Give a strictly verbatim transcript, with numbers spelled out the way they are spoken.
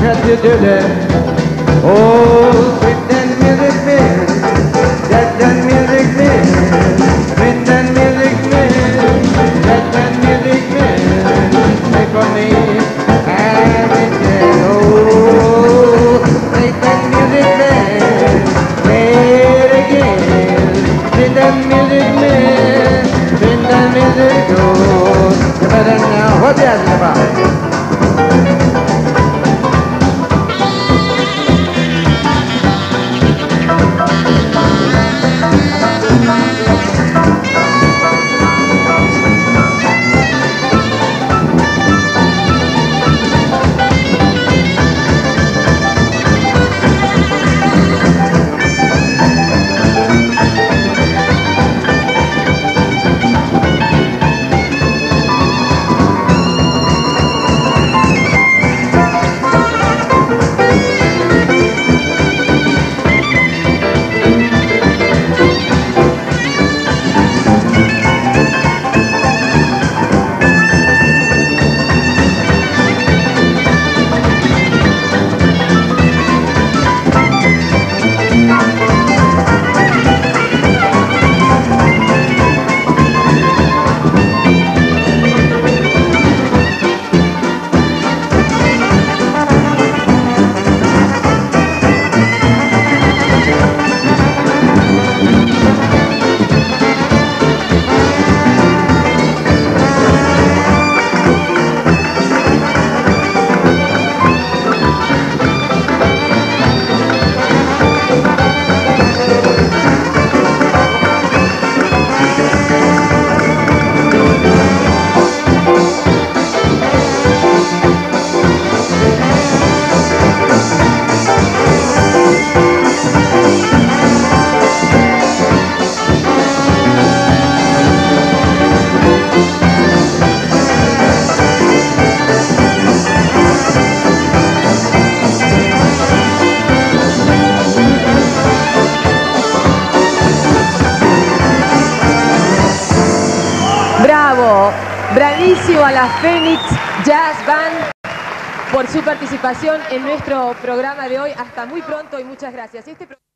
got to do that. Oh, with that music man, that that music man, with that music man, that that music man, play for me everything. Oh, with that music man, play it again. With that music man, with that music goes. You better know what you're asking about. Bravísimo a la Fénix Jazz Band por su participación en nuestro programa de hoy. Hasta muy pronto y muchas gracias. Este